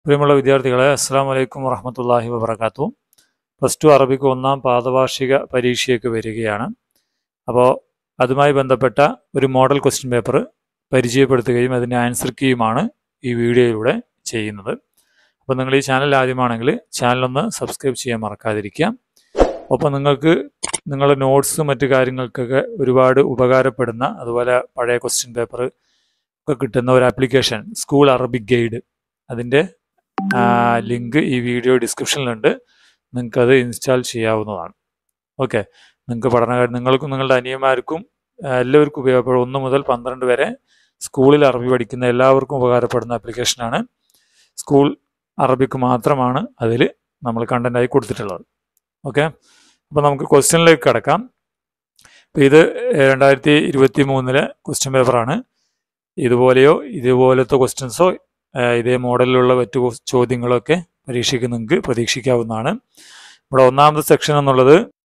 പ്രിയമുള്ള വിദ്യാർത്ഥികളെ, അസ്സലാമു അലൈക്കും വറഹ്മത്തുള്ളാഹി വബറകാതുഹു. +2 അറബിക്ക് ഒന്നാം പാദവാർഷിക പരീക്ഷയൊക്കെ വരികയാണ്. അപ്പോൾ അതുമായി ബന്ധപ്പെട്ട ഒരു മോഡൽ ക്വസ്റ്റ്യൻ പേപ്പർ പരിചയപ്പെടുത്തുകയും അതിൻ്റെ ആൻസർ കീയുമാണ് ഈ വീഡിയോയിലൂടെ ചെയ്യുന്നത്. അപ്പോൾ നിങ്ങൾ ഈ ചാനൽ ആദ്യമാണെങ്കിൽ ചാനലൊന്ന് സബ്സ്ക്രൈബ് ചെയ്യാൻ മറക്കാതിരിക്കുക. ഒപ്പം നിങ്ങൾക്ക് നിങ്ങളുടെ നോട്ട്സും മറ്റു കാര്യങ്ങൾക്കൊക്കെ ഒരുപാട് ഉപകാരപ്പെടുന്ന, അതുപോലെ പഴയ ക്വസ്റ്റ്യൻ പേപ്പർ ഒക്കെ കിട്ടുന്ന ഒരു ആപ്ലിക്കേഷൻ സ്കൂൾ അറബിക് ഗൈഡ്, അതിൻ്റെ ലിങ്ക് ഈ വീഡിയോ ഡിസ്ക്രിപ്ഷനിലുണ്ട്. നിങ്ങൾക്കത് ഇൻസ്റ്റാൾ ചെയ്യാവുന്നതാണ്. ഓക്കെ, നിങ്ങൾക്ക് നിങ്ങൾക്കും നിങ്ങളുടെ അനിയന്മാർക്കും എല്ലാവർക്കും ഉപയോഗപ്പെടും. 1 മുതൽ 12 വരെ സ്കൂളിൽ അറബി പഠിക്കുന്ന എല്ലാവർക്കും ഉപകാരപ്പെടുന്ന ആപ്ലിക്കേഷനാണ്. സ്കൂൾ അറബിക്ക് മാത്രമാണ് അതിൽ നമ്മൾ കണ്ടൻ്റായി കൊടുത്തിട്ടുള്ളത്. ഓക്കെ, അപ്പോൾ നമുക്ക് ക്വസ്റ്റ്യനിലേക്ക് കിടക്കാം. അപ്പോൾ ഇത് 2023 ക്വസ്റ്റ്യൻ പേപ്പറാണ്. ഇതുപോലത്തെ ക്വസ്റ്റ്യൻസോ ഇതേ മോഡലിലുള്ള മറ്റു ചോദ്യങ്ങളൊക്കെ പരീക്ഷയ്ക്ക് നിങ്ങൾക്ക് പ്രതീക്ഷിക്കാവുന്നതാണ്. ഇവിടെ ഒന്നാമത്തെ സെക്ഷൻ എന്നുള്ളത്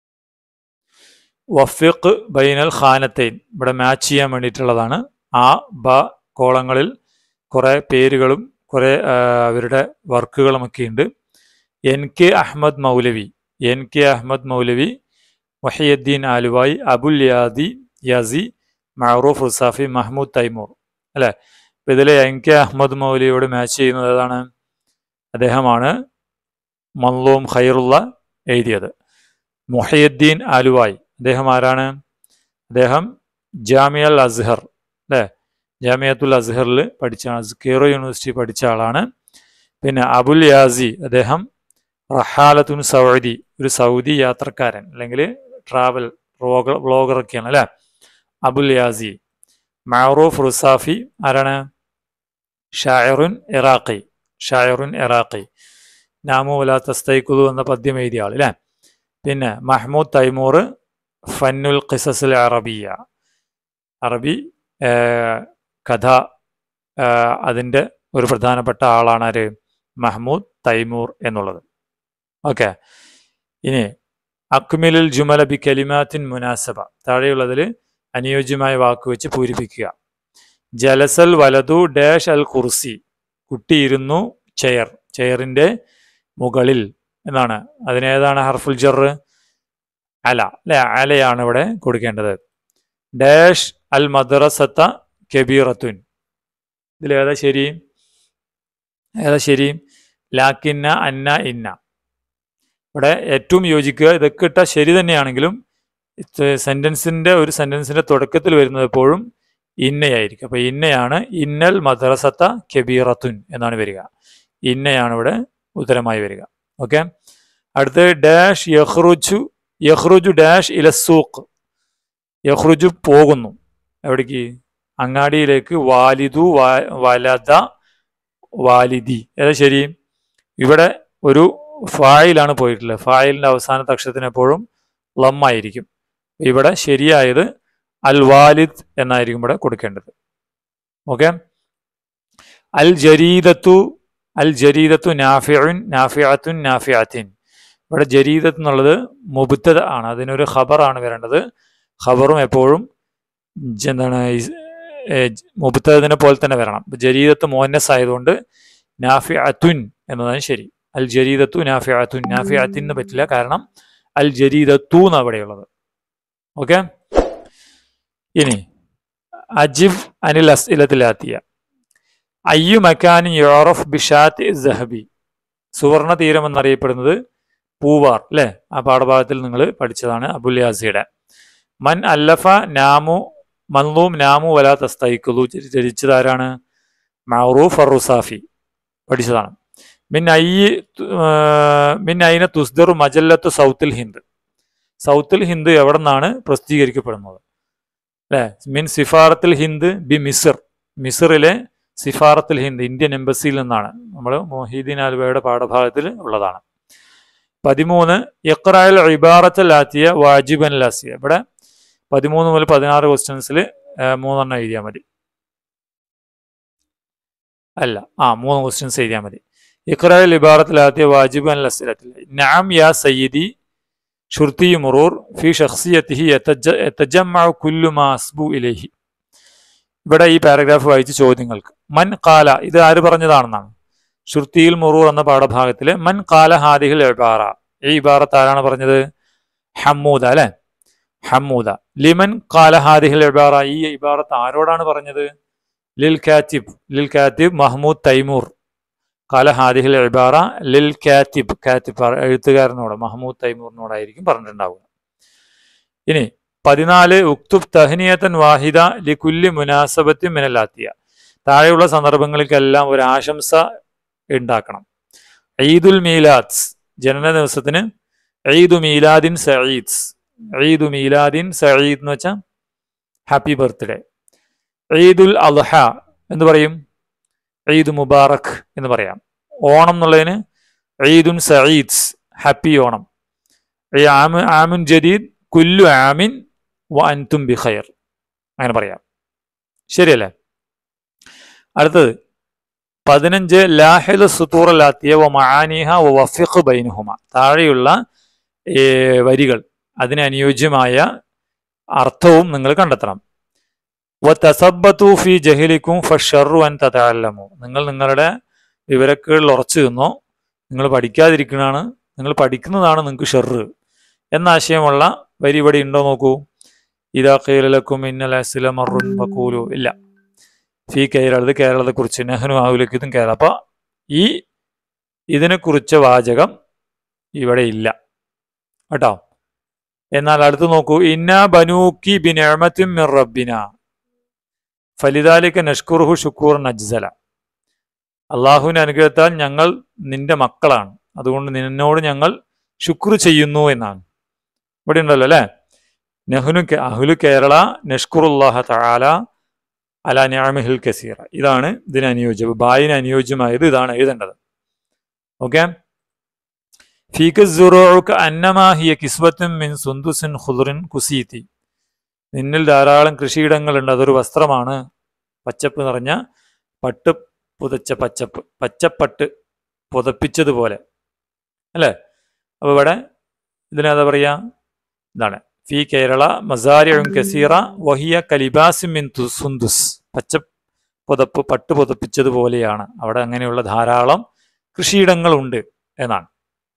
വഫിഖ് ബൈനൽ ഖാനത്തൈൻ, ഇവിടെ മാച്ച് ചെയ്യാൻ വേണ്ടിയിട്ടുള്ളതാണ്. ആ ബ കോളങ്ങളിൽ കുറേ പേരുകളും കുറേ അവരുടെ വർക്കുകളുമൊക്കെ ഉണ്ട്. NK അഹമ്മദ് മൗലവി, വഹിയുദ്ദീൻ ആലുവായി, അബുൽ യാസി, മഅറൂഫ് റുസാഫി, മഹ്മൂദ് തൈമൂർ. അല്ലേ? അപ്പം ഇതിൽ NK അഹമ്മദ് മൗലവിയോട് മാച്ച് ചെയ്യുന്നത് ഏതാണ്? അദ്ദേഹമാണ് മൻലൂം ഖൈറുള്ള എഴുതിയത്. മുഹയ്യുദ്ദീൻ ആലുവായി, അദ്ദേഹം ആരാണ്? അദ്ദേഹം ജാമിഅൽ അസ്ഹർ, അല്ലേ, ജാമിയത്തുൽ അസ്ഹറിൽ പഠിച്ച, കെയ്റോ യൂണിവേഴ്സിറ്റി പഠിച്ച ആളാണ്. പിന്നെ അബുൽ യാസി, അദ്ദേഹം റഹാലത്തുൻ സൗദി, ഒരു സൗദി യാത്രക്കാരൻ അല്ലെങ്കിൽ ട്രാവൽ വ്ളോഗറൊക്കെയാണ്, അല്ലേ, അബുൽ യാസി. മഅറൂഫ് റുസാഫി ആരാണ്? ഷായറുൻ ഇറാഖി, നാമു വലാ തസ്തൈഖുദു എന്ന പദ്യം എഴുതിയ ആൾ, അല്ലേ. പിന്നെ മഹ്മൂദ് തൈമൂർ, ഫന്നുൽ ഖിസസുൽ അറബിയ, അറബി കഥ, അതിൻ്റെ ഒരു പ്രധാനപ്പെട്ട ആളാണ് ആര്? മഹ്മൂദ് തൈമൂർ എന്നുള്ളത്. ഓക്കെ, ഇനി അക്മിലുൽ ജുമല ബി കലിമാത്തിൻ മുനാസബ, താഴെയുള്ളതിൽ അനുയോജ്യമായ വാക്ക് വെച്ച് പൂരിപ്പിക്കുക. ജലസൽ വലതു ഡാഷ് അൽ കുർസി, കുട്ടിയിരുന്നു ചെയറിൻ്റെ മുകളിൽ എന്നാണ്. അതിനേതാണ് ഹർഫുൽ ജർ? അല, അല്ലെ, അലയാണ് ഇവിടെ കൊടുക്കേണ്ടത്. ഡാഷ് അൽ മദ്രസത്ത കബീറത്തുൻ, ഇതിലേതാ ശരി? ലാക്കിന്ന, അന്ന, ഇന്ന. ഇവിടെ ഏറ്റവും യോജിക്കുക, ഇതൊക്കെ ഇട്ടാൽ ശരി തന്നെയാണെങ്കിലും സെന്റൻസിന്റെ തുടക്കത്തിൽ വരുന്നത് എപ്പോഴും ഇന്നയായിരിക്കും. അപ്പൊ ഇന്നയാണ്. ഇന്നൽ മദ്രസത്ത കബീറത്തുൻ എന്നാണ് വരിക. ഇന്നയാണ് ഇവിടെ ഉത്തരമായി വരിക. ഓക്കെ, അടുത്ത് ഡാഷ് യഖ്റുജു ഡാഷ് ഇല സൂഖ്, യഖ്റുജു പോകുന്നു എവിടേക്ക്? അങ്ങാടിയിലേക്ക്. വാലിദു, വലദ, വാലിദി. ഏതാ ശരി? ഇവിടെ ഒരു ഫായിലാണ് പോയിട്ടുള്ളത്. ഫായിലിന്റെ അവസാനത്തെ അക്ഷരത്തിന് എപ്പോഴും ലമ്മായിരിക്കും. ഇവിടെ ശരിയായത് അൽ വാലിദ് എന്നായിരിക്കും ഇവിടെ കൊടുക്കേണ്ടത്. ഓക്കെ, അൽ ജരീദത്തു നാഫിഅത്തുൻ. ഇവിടെ ജരീദത്ത് എന്നുള്ളത് മുബ്തദ ആണ്, അതിനൊരു ഖബറാണ് വരേണ്ടത്. ഖബറും എപ്പോഴും എന്താണ്? മുബ്തദിനെ പോലെ തന്നെ വരണം. ജരീദത്ത് മുഅന്നസ് ആയതുകൊണ്ട് നാഫിഅത്തുൻ എന്നതാണ് ശരി. അൽ ജരീദത്തു നാഫിഅത്തിന്ന് പറ്റില്ല, കാരണം അൽ ജരീദത്തു എന്നാണ് അവിടെയുള്ളത്. ഓക്കെ, ഇനി അജിബ് അനിൽ അസ്ഇലത്തിലാത്തിയ. അയ്യു മക്കാനി യുറഫ് ബിഷാത്തി സഹബി, സുവർണ തീരം എന്നറിയപ്പെടുന്നത് പൂവാർ, അല്ലേ? ആ പാഠഭാഗത്തിൽ നിങ്ങൾ പഠിച്ചതാണ് അബുൽ യാസിയുടെ. മൻ അല്ലഫ മൻലൂം നാമു വലാ തസ്തൈഖുദു രചിച്ചതാരാണ്? മഅറൂഫ് റുസാഫി, പഠിച്ചതാണ്. മിൻ ഐന തുസ്ദറു മജല്ലത്തു സൗത്തുൽ ഹിന്ദ് എവിടെ നിന്നാണ് പ്രസിദ്ധീകരിക്കപ്പെടുന്നത്? അല്ലേ, മിൻ സിഫാറത്തുൽ ഹിന്ദ് ബി മിസറിലെ സിഫാറത്തുൽ ഹിന്ദ്, ഇന്ത്യൻ എംബസിയിൽ നിന്നാണ്. നമ്മൾ മുഹീദ്ദീൻ ആൽവയുടെ പാഠഭാഗത്തിൽ ഉള്ളതാണ്. 13 ഇഖ്റഅൽ ഇബാറത്തുൽ ആതിയ വാജിബൻ ലാസിയ. ഇവിടെ 13 മുതൽ 16 ക്വസ്റ്റ്യൻസിൽ 3 എഴുതിയാൽ മതി. അല്ല, 3 ക്വസ്റ്റ്യൻസ് എഴുതിയാൽ മതി. ഇഖ്റഅൽ ഇബാറത്തുൽ ആതിയ വാജിബൻ ലസ്ഇലത്തിൽ. നഅം യാ സയ്യിദി ഷുർത്തി മുറൂർ ഫി ഷഖ്സിയതിഹി യതജമ്മഉ കുല്ലു മാ അസ്ബു ഇലൈഹി. ഇവിടെ ഈ പാരഗ്രാഫ് വായിച്ച ചോദ്യങ്ങൾക്ക് മൻ ഖാല, ഇത് ആര് പറഞ്ഞതാണെന്നാണ്? ഷുർത്തിയിൽ മുറൂർ എന്ന പാഠഭാഗത്തിലെ മൻ ഖാല ഹാദിഹിൽ ഇബാറ, ഈ ഇബാറത്ത് ആരാണ് പറഞ്ഞത്? ഹമ്മൂദ അല്ലെ, ഹമ്മൂദ. ലിമൻ ഖാല ഹാദിഹിൽ ഇബാറ, ഈ ഇബാറത്ത് ആരോടാണ് പറഞ്ഞത്? ലിൽ കാത്തിബ് മഹ്മൂദ് തൈമൂർ. ഖാല ഹാദിഹിൽ ഇബാറ ലിൽ കാത്തിബ് എഴുത്തുകാരനോട് മഹ്മൂദ് തൈമൂറിനോടായിരിക്കും പറഞ്ഞിട്ടുണ്ടാവുക. ഇനി 14 ഉക്തുബ് തഹ്നിയത്തൻ വാഹിദ ലികുല്ലി മുനാസബത്തി മിനലാത്തിയ, താഴെയുള്ള സന്ദർഭങ്ങൾക്കെല്ലാം ഒരു ആശംസ ഉണ്ടാക്കണം. ഈദുൽ മീലാദ്, ജനന ദിവസത്തിന് ഈദു മീലാദിൻ സഈദ്. ഈദു മീലാദിൻ സഈദ് എന്ന് വെച്ചാൽ ഹാപ്പി ബർത്ത്ഡേ. ഈദുൽ അദ്ഹ എന്ന് പറയും, ഈദ് മുബാറക് എന്ന് പറയാം. ഓണം എന്നുള്ളതിന് ഈദുൻ സഈദ്, ഹാപ്പി ഓണം. ആമുൻ ജദീദ് കുല്ലു ആമിൻ വ അൻതും ബിഖൈർ, അങ്ങനെ പറയാം. ശരിയല്ലേ? അടുത്തത് 15 ലാഹിദ് സുതൂർ ലാത്തിയ വ മആനിഹ വ വഫിഖ് ബൈനഹുമ, താഴെയുള്ള വരികൾ അതിന് അനുയോജ്യമായ അർത്ഥവും നിങ്ങൾ കണ്ടെത്തണം. വ തസബ്ബതു ഫി ജഹലിക്കും ഫശറു അൻ തതഅല്ലമു, നിങ്ങൾ നിങ്ങളുടെ വിവരക്കേടിൽ ഉറച്ചു നിന്നോ, നിങ്ങൾ പഠിക്കാതിരിക്കുന്നതാണ്, നിങ്ങൾ പഠിക്കുന്നതാണ് നിങ്ങൾക്ക് ഷർറ് എന്ന ആശയമുള്ള വരി ഇവിടെ ഉണ്ടോ നോക്കൂ. ഇദാ ഖീല ലക്കും ഇന്നൽ അസ്ല മർറുൻ ഫഖൂലു, ഇല്ല. ഫി കേരള, ഇത് കേരളത്തെക്കുറിച്ച്, നെഹ്നു ആവുലക്കിതും കേരള. അപ്പൊ ഈ ഇതിനെക്കുറിച്ച വാചകം ഇവിടെ ഇല്ല കേട്ടോ. എന്നാൽ അടുത്ത് നോക്കൂ. ഇന്നാ ബനൂക്കി ബിനിഅമത്തിൻ മിർ റബ്ബിന ഫലിദാലിക നഷ്കുറുഹു ശുക്കൂറൻ അജ്സല, അള്ളാഹുവിന്റെ അനുഗ്രഹത്താൽ ഞങ്ങൾ നിന്റെ മക്കളാണ്, അതുകൊണ്ട് നിന്നോട് ഞങ്ങൾ ശുക്ർ ചെയ്യുന്നു എന്നാണ് ഇവിടെ ഉണ്ടല്ലോ അല്ലെ. നെഹ്നു അഹ്ലു കേരള നഷ്കുറുല്ലാഹ തആല അലാ നിഅമിഹിൽ കസീറ, ഇതാണ് ഇതിന് അനുയോജ്യം. ബായിന് അനുയോജ്യമായത് ഇതാണ് എഴുതേണ്ടത്. ഓക്കെ. ഫീക സുറൂക അന്നമാ ഹിയ കിസ്വത്തുൻ മിൻ സുന്ദുസിൻ ഖുദ്റിൻ കുസീതി, നിന്നിൽ ധാരാളം കൃഷിയിടങ്ങളുണ്ട്, അതൊരു വസ്ത്രമാണ്, പച്ചപ്പ് നിറഞ്ഞ പട്ട് പുതച്ച പച്ചപ്പ്, പച്ചപ്പട്ട് പുതപ്പിച്ചതുപോലെ അല്ലേ. അപ്പൊ ഇവിടെ ഇതിനെന്താ പറയാ? ഇതാണ് ഫി കേരള മസാരിഉൻ കസീറ വഹിയ കലിബാസിൻ മിൻ സുന്ദുസ്, പച്ച പുതപ്പ് പട്ട് പുതപ്പിച്ചതുപോലെയാണ്, അവിടെ അങ്ങനെയുള്ള ധാരാളം കൃഷിയിടങ്ങളുണ്ട് എന്നാണ്.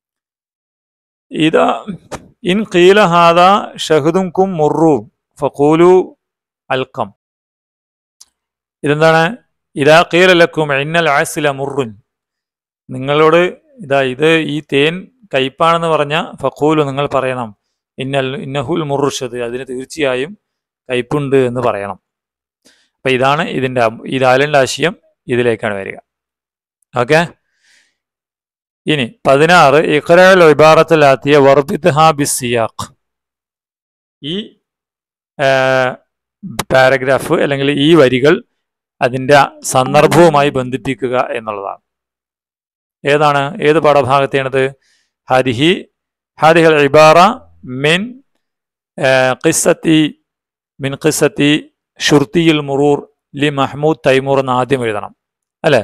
ഇതാ ഇൻ ഖീല ഹാദാ ഷഹദുൻകും മുർറു ഫഖൂലു അൽഖം, ഇതെന്താണ്? ഇദാ ഖീല ലക്കും ഇന്നൽ അസ്ല മുർറുൻ, നിങ്ങളോട് ഇതാ ഇത് ഈ തേൻ കയ്പാണെന്ന് പറഞ്ഞ ഫഖൂലു നിങ്ങൾ പറയണം ഇന്നഹുൽ മുർറുഷദ്, അതിന് തീർച്ചയായും കയ്പുണ്ട് എന്ന് പറയണം. അപ്പൊ ഇതാണ് ഇതിന്റെ ഈ ദാലിന്റെ ആശയം ഇതിലേക്കാണ് വരിക. ഓക്കെ. ഇനി 16 ഇഖ്റഅൽ ഇബാറത്തുൽ ആതിയ വർബിത്ഹാ ബിസ്സിയാഖ്, ഈ പാരഗ്രാഫ് അല്ലെങ്കിൽ ഈ വരികൾ അതിൻ്റെ സന്ദർഭവുമായി ബന്ധിപ്പിക്കുക എന്നുള്ളതാണ്. ഏതാണ്? ഏത് പാഠഭാഗത്തെയാണത്? ഹാദിഹിൽ ഇബാറ മിൻ ഖിസ്സത്തി ഷുർത്തിയിൽ മുറൂർ ലി മഹ്മൂദ് തൈമൂർ എന്ന് ആദ്യം എഴുതണം അല്ലെ.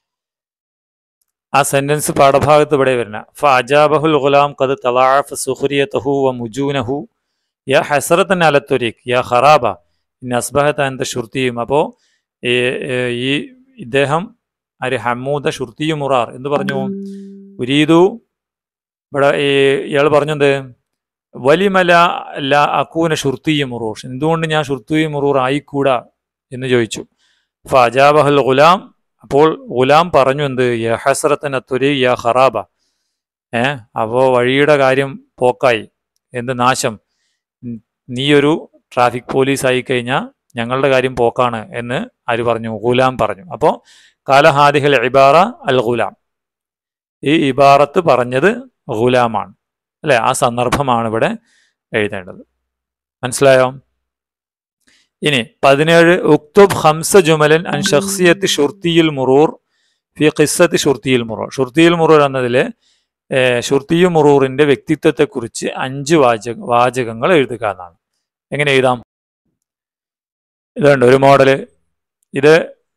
ആ സെന്റൻസ് പാഠഭാഗത്ത് ഇവിടെ വരുന്ന ഫഅജാബഹുൽ ഗുലാം ഖദ് തളഅഫ സുഖ്രിയതഹു വ മുജൂനഹു യാ ഹസ്റതൻ അല തുരീഖ് യാ ഖറാബ ഇൻ അസ്ബഹത അൻത ഷുർത്തിയും. അപ്പോൾ ഈ ഇദ്ദേഹം ഹമ്മൂദ ഷുർത്തിയു മുറാർ എന്ന് പറഞ്ഞു. ഉരീദു ഇവിടെ ഇയാൾ പറഞ്ഞത് വലിമല ലാ അകൂന ഷുർത്തിയു മുറൂർ, എന്തുകൊണ്ട് ഞാൻ ഷുർത്തിയു മുറൂർ ആയിക്കൂടാ എന്ന് ചോദിച്ചു. ഫഅജാബഹുൽ ഗുലാം, അപ്പോൾ ഗുലാം പറഞ്ഞു എന്ത്? യാ ഹസ്റതൻ അത്തുരി യാ ഖറാബ, അപ്പോൾ വഴിയുടെ കാര്യം പോക്കായി, എന്ത് നാശം, നീയൊരു ട്രാഫിക് പോലീസ് ആയി കഴിഞ്ഞാൽ ഞങ്ങളുടെ കാര്യം പോക്കാണ് എന്ന് ആര് പറഞ്ഞു? ഗുലാം പറഞ്ഞു. അപ്പോൾ കാല ഹാദിഹിൽ ഇബാറ അൽ ഗുലാം, ഈ ഇബാറത്ത് പറഞ്ഞത് ഗുലാമാണ് അല്ലെ. ആ സന്ദർഭമാണ് ഇവിടെ എഴുതേണ്ടത്. മനസ്സിലായോ? ഇനി 17 ഉക്തുബ് ഖംസ ജുമലൻ അൻ ശഖ്സിയത്തി ഷുർത്തിയിൽ മുറൂർ ഫി ഖിസ്സത്തി ഷുർത്തിയിൽ മുറൂർ. ഷുർത്തിയിൽ മുറൂർ എന്നതിലെ ഷുർത്തിയു മുറൂറിന്റെ വ്യക്തിത്വത്തെക്കുറിച്ച് 5 വാചകങ്ങൾ എഴുതുക എന്നാണ്. എങ്ങനെ എഴുതാം? ഇതുണ്ട് ഒരു മോഡല്. ഇത്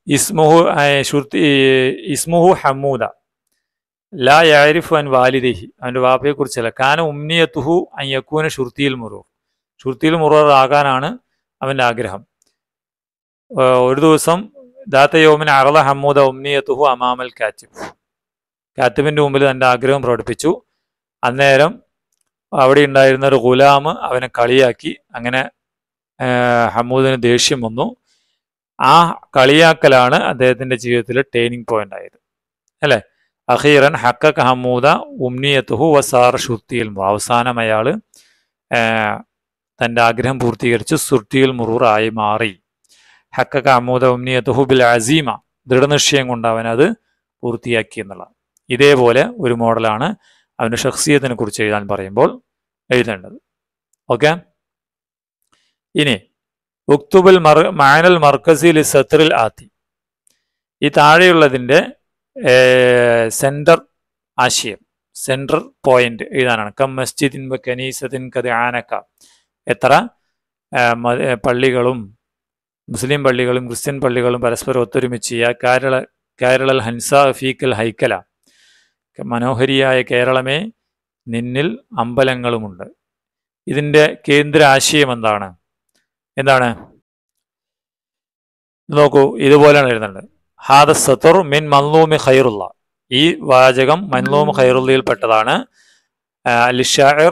ഇസ്മുഹു ഹമ്മൂദ ലാ യഅരിഫു അൻ വാലിദിഹി, അവൻ്റെ വാപ്പയെ കുറിച്ചല്ല. കാന ഉംനിയത്തുഹു അൻ യകൂന ഷുർത്തിയിൽ മുറൂർ, ഷുർത്തിയിൽ മുറൂർ ആകാനാണ് അവൻ്റെ ആഗ്രഹം. ഒരു ദിവസം ദാത്ത യൗമിൻ അറള ഹമ്മൂദ ഉംനിയത്തുഹു അമാമൽ കാറ്റിബ്, കാത്തിബിൻ്റെ മുമ്പിൽ തൻ്റെ ആഗ്രഹം പ്രകടിപ്പിച്ചു. അന്നേരം അവിടെ ഉണ്ടായിരുന്ന ഒരു ഗുലാം അവനെ കളിയാക്കി. അങ്ങനെ ഹമ്മൂദിന് ദേഷ്യം വന്നു. ആ കളിയാക്കലാണ് അദ്ദേഹത്തിൻ്റെ ജീവിതത്തിലെ ടേണിംഗ് പോയിന്റ് ആയത്, അല്ലേ? അഖീറൻ ഹക്കക ഹമ്മൂദ ഉംനിയത്തുഹു വസാർ ഷുർത്തിയിൽ മുറൂർ. അവസാനം അയാൾ തൻ്റെ ആഗ്രഹം പൂർത്തീകരിച്ച് സുർത്തിയിൽ മുറൂർ ആയി മാറി. ഹക്കക ഹമ്മൂദ ഉംനിയത്തുഹു ബിൽ അസീമ, ദൃഢനിശ്ചയം കൊണ്ട് അവനത് പൂർത്തിയാക്കി എന്നുള്ള. ഇതേപോലെ ഒരു മോഡലാണ് അവൻ്റെ ഷഖ്സിയത്തിനെ കുറിച്ച് എഴുതാൻ പറയുമ്പോൾ എഴുതേണ്ടത്. ഓക്കെ, ഇനി ഉക്തുബുൽ മാനൽ മർക്കസി ലി സത്രിൽ ആത്തി, ഈ താഴെയുള്ളതിൻ്റെ സെൻറ്റർ ആശയം, സെൻട്രൽ പോയിന്റ് എഴുതാനാണ്. കം മസ്ജിദിൻ വ കനീസത്തിൻ കത് ആനക്ക, എത്ര പള്ളികളും മുസ്ലിം പള്ളികളും ക്രിസ്ത്യൻ പള്ളികളും പരസ്പരം ഒത്തൊരുമിച്ച് കേരളൽ ഹൻസ ഫീക്കൽ ഹൈക്കല, മനോഹരിയായ കേരളമേ നിന്നിൽ അമ്പലങ്ങളുമുണ്ട്. ഇതിൻ്റെ കേന്ദ്ര ആശയം എന്താണ്? നോക്കൂ, ഇതുപോലെയാണ് എഴുതേണ്ടത്. ഹാദ സത്തുർ മിൻ മൻലൂമി ഖൈറുള്ള, ഈ വാചകം മൻലൂം ഖൈറുള്ളയിൽ പെട്ടതാണ്. ലിഷാഇർ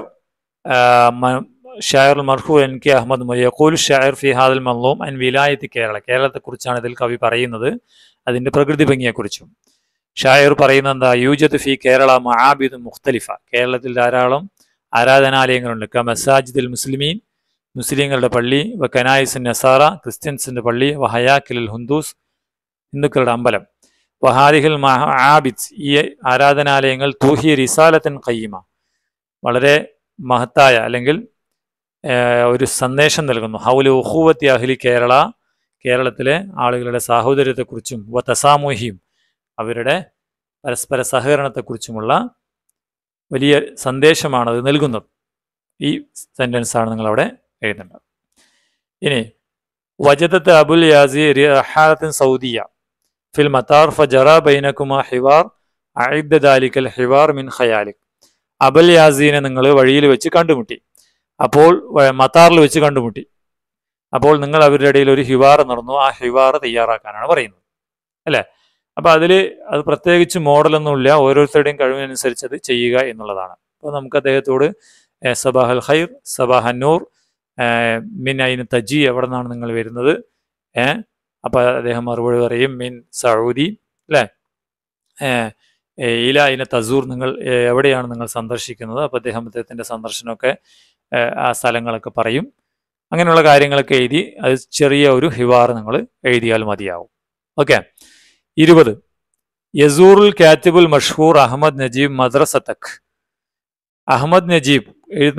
ഷായർ മർഹൂ എൻ കെ അഹമ്മദ് യഖൂൽ ഷായർ ഫി ഹാദൽ മൻലൂം അൻ വിലായത്തി കേരള, കേരളത്തെക്കുറിച്ചാണ് ഇതിൽ കവി പറയുന്നത്, അതിൻ്റെ പ്രകൃതി ഭംഗിയെക്കുറിച്ചും. ഷായർ പറയുന്നത് എന്താ? യൂജദ് ഫി കേരള മആബിദ് മുഖ്തലിഫ, കേരളത്തിൽ ധാരാളം ആരാധനാലയങ്ങളുണ്ട്. ക മസാജിദുൽ മുസ്ലിമീൻ, മുസ്ലിങ്ങളുടെ പള്ളി, വ കനായിസ് നസാറ, ക്രിസ്ത്യൻസിൻ്റെ പള്ളി, വ ഹയാക്കിൽ ഹിന്ദൂസ്, ഹിന്ദുക്കളുടെ അമ്പലം. വഹാദിഹിൽ മആബിദ്, ഈ ആരാധനാലയങ്ങൾ തൂഹി റിസാലത്തിൻ ഖയ്യിമ, വളരെ മഹത്തായ അല്ലെങ്കിൽ ഒരു സന്ദേശം നൽകുന്നു. ഹൗല ഉഖൂവത്തി അഹ്ലി കേരള, കേരളത്തിലെ ആളുകളുടെ സാഹോദര്യത്തെക്കുറിച്ചും വ തസാമൂഹിയും, അവരുടെ പരസ്പര സഹകരണത്തെക്കുറിച്ചുമുള്ള വലിയ സന്ദേശമാണ് അത് നൽകുന്നത്. ഈ സെൻറ്റൻസാണ് നിങ്ങളവിടെ എഴുതേണ്ടത്. ഇനി വജദത്ത് അബുൽ യാസി റഹാലത്തിൻ സൗദിയ ഫിൽ മത്താർ ഫജറ ബൈനകുമാ ഹിവാർ അഇദ്ദ ദാലിക്കൽ ഹിവാർ മിൻ ഖയാലിക്, അബുൽ യാസീനെ നിങ്ങൾ വഴിയിൽ വെച്ച് കണ്ടുമുട്ടി, അപ്പോൾ മത്താറിൽ വെച്ച് കണ്ടുമുട്ടി, അപ്പോൾ നിങ്ങൾ അവരുടെ ഇടയിൽ ഒരു ഹിവാർ നടന്നു. ആ ഹിവാർ തയ്യാറാക്കാനാണ് പറയുന്നത്, അല്ലേ? അപ്പം അത് പ്രത്യേകിച്ച് മോഡലൊന്നുമില്ല, ഓരോരുത്തരുടെയും കഴിവിനനുസരിച്ച് അത് ചെയ്യുക എന്നുള്ളതാണ്. അപ്പോൾ നമുക്ക് അദ്ദേഹത്തോട് സബാഹൽ ഖൈർ, സബാഹൻ നൂർ, മിൻ ഐന തജി, എവിടെ നിന്നാണ് നിങ്ങൾ വരുന്നത്? അപ്പോൾ അദ്ദേഹം മറുപടി പറയും മിൻ സൗദി, അല്ലേ? ഇല ഐന തസൂർ, നിങ്ങൾ എവിടെയാണ് നിങ്ങൾ സന്ദർശിക്കുന്നത്? അപ്പോൾ അദ്ദേഹത്തിൻ്റെ സന്ദർശനമൊക്കെ ആ സ്ഥലങ്ങളൊക്കെ പറയും. അങ്ങനെയുള്ള കാര്യങ്ങളൊക്കെ എഴുതി അത് ചെറിയ ഒരു ഹിവാർ നിങ്ങൾ എഴുതിയാൽ മതിയാവും. ഓക്കെ. 20 യസൂറുൽ കാത്തിബുൽ മഷ്ഹൂർ അഹമ്മദ് നജീബ് മദ്രസത്തക്, അഹമ്മദ് നജീബ്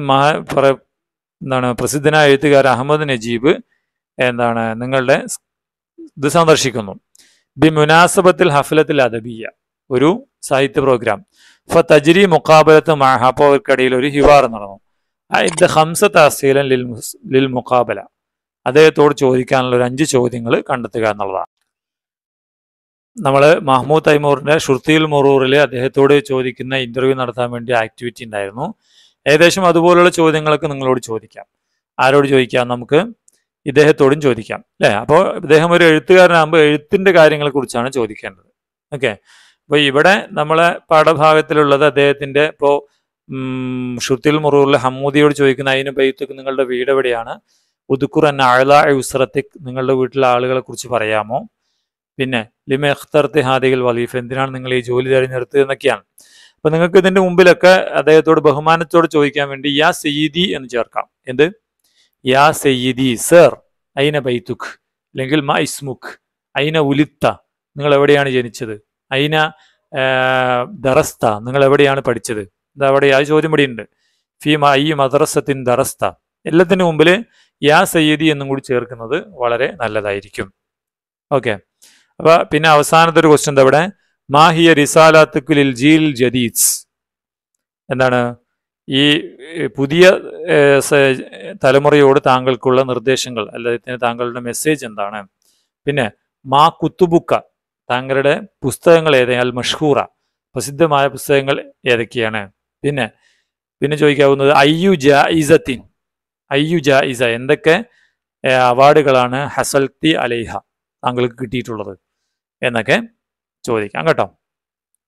പ്രസിദ്ധനായ എഴുത്തുകാരൻ അഹമ്മദ് നജീബ് നിങ്ങളുടെ ഇത് സന്ദർശിക്കുന്നു. ബി മുനാസബത്തിൽ ഹഫലത്തിൽ അദബിയ, ഒരു സാഹിത്യ പ്രോഗ്രാം. ഫ തജ്രി മുഖാബലത്ത് മാഹ, അപ്പോൾ അവർക്കിടയിൽ ഒരു ഹിവാർ നടന്നു. ഇത് ഹംസത്ത് അസീലൻ ലിൽ മുഖാബല, അദ്ദേഹത്തോട് ചോദിക്കാനുള്ള ഒരു 5 ചോദ്യങ്ങൾ കണ്ടെത്തുക എന്നുള്ളതാണ്. നമ്മൾ മഹ്മൂദ് തൈമൂറിൻ്റെ ഷുർത്തിയിൽ മുറൂറിൽ അദ്ദേഹത്തോട് ചോദിക്കുന്ന ഇൻ്റർവ്യൂ നടത്താൻ വേണ്ടി ആക്ടിവിറ്റി ഉണ്ടായിരുന്നു. ഏകദേശം അതുപോലുള്ള ചോദ്യങ്ങളൊക്കെ നിങ്ങളോട് ചോദിക്കാം. ആരോട് ചോദിക്കാം? നമുക്ക് ഇദ്ദേഹത്തോടും ചോദിക്കാം, അല്ലേ? അപ്പോൾ ഇദ്ദേഹം ഒരു എഴുത്തുകാരനാകുമ്പോൾ എഴുത്തിൻ്റെ കാര്യങ്ങളെക്കുറിച്ചാണ് ചോദിക്കേണ്ടത്. ഓക്കെ. അപ്പോൾ ഇവിടെ നമ്മളെ പാഠഭാഗത്തിലുള്ളത് അദ്ദേഹത്തിൻ്റെ ഇപ്പോൾ ഷുർത്തിൽ മുറൂറിൽ ഹമ്മൂദിയോട് ചോദിക്കുന്ന അതിന് ബൈത്തൊക്കെ നിങ്ങളുടെ വീട് എവിടെയാണ്? ഉദുക്കുർ അൻ അഅല ഉസ്റത്തിക്, നിങ്ങളുടെ വീട്ടിലെ ആളുകളെ കുറിച്ച് പറയാമോ? പിന്നെ ലിമ ഇഖ്തർതി ഹാദിഹിൽ വലീഫ, എന്തിനാണ് നിങ്ങൾ ഈ ജോലി തിരഞ്ഞെടുത്തത് എന്നൊക്കെയാണ്. അപ്പം നിങ്ങൾക്ക് ഇതിൻ്റെ മുമ്പിലൊക്കെ അദ്ദേഹത്തോട് ബഹുമാനത്തോട് ചോദിക്കാൻ വേണ്ടി യാ സയ്യിദി എന്ന് ചേർക്കാം. എന്ത്? യാ സയ്യിദി സർ, ഐന ബൈത്തുഖ്, അല്ലെങ്കിൽ മാ ഇസ്മുഖ്, ഐന ഉലിത്ത, നിങ്ങൾ എവിടെയാണ് ജനിച്ചത്? ഐന ദറസ്ത, നിങ്ങൾ എവിടെയാണ് പഠിച്ചത്? ഇതവിടെ ആ ചോദ്യം ഇവിടെയുണ്ട്. ഫി ഐ മദ്രസത്തിൻ ദറസ്ത, എല്ലാത്തിൻ്റെ മുമ്പിൽ യാ സയ്യിദി എന്നും കൂടി ചേർക്കുന്നത് വളരെ നല്ലതായിരിക്കും. ഓക്കെ. അപ്പോൾ പിന്നെ അവസാനത്തെ ഒരു ക്വസ്റ്റ്യൻ അവിടെ, മാഹിയ റിസാലാത്തുൽ ജീൽ ജദീദ്സ്, എന്താണ് ഈ പുതിയ തലമുറയോട് താങ്കൾക്കുള്ള നിർദ്ദേശങ്ങൾ, അല്ലെങ്കിൽ താങ്കളുടെ മെസ്സേജ് എന്താണ്? പിന്നെ മാ കുത്തുബുക്ക, താങ്കളുടെ പുസ്തകങ്ങൾ ഏതെങ്കിൽ മഷ്ഹൂറ, പ്രസിദ്ധമായ പുസ്തകങ്ങൾ ഏതൊക്കെയാണ്? പിന്നെ ചോദിക്കാവുന്നത് അയ്യു ജായിസത്തിൻ, അയ്യു ജായിസ, എന്തൊക്കെ അവാർഡുകളാണ് ഹസൽത്തി അലൈഹ, താങ്കൾക്ക് കിട്ടിയിട്ടുള്ളത് എന്നൊക്കെ ചോദിക്കാം കേട്ടോ.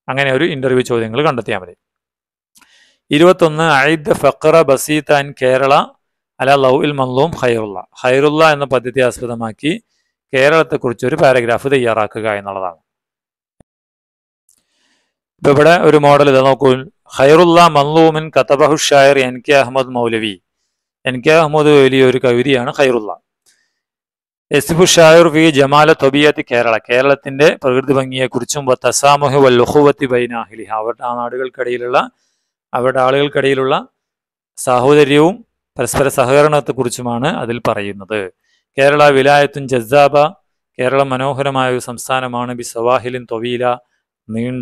അങ്ങനെ ഒരു ഇന്റർവ്യൂ ചോദ്യങ്ങൾ കണ്ടെത്തിയാൽ മതി. 21 ഐദ് ഫഖറ ബസീത ഇൻ കേരള അല ലൗഇൽ മൻലൂം ഖൈറുള്ള. ഖൈറുള്ള എന്ന പദ്ധതി ആസ്പദമാക്കി കേരളത്തെക്കുറിച്ച് ഒരു പാരഗ്രാഫ് തയ്യാറാക്കുക എന്നുള്ളതാണ്. ഇപ്പൊ ഇവിടെ ഒരു മോഡൽ ഇത് നോക്കൂ. ഖൈറുള്ള മൻലൂമിൻ കതബഹു ഷായർ N K Ahmed Moulavi. N K Ahmed Moulavi ഒരു കവിതയാണ് ഖൈറുള്ള. യസിഫു ഷായർ ഫി ജമാല തൊബിയത്തി കേരള. കേരളത്തിന്റെ പ്രകൃതി ഭംഗിയെക്കുറിച്ചും തസാമുഹു വൽ ഉഖുവത്തി ബൈന അഹ്ലിഹ. അവരുടെ ആളുകൾക്കിടയിലുള്ള സാഹോദര്യവും പരസ്പര സഹകരണത്തെക്കുറിച്ചുമാണ് അതിൽ പറയുന്നത്. കേരള വിലായത്തുൻ ജസാബ. കേരളം മനോഹരമായ ഒരു സംസ്ഥാനമാണ്. ബി സവാഹിലിൻ തൊവീല. നീണ്ട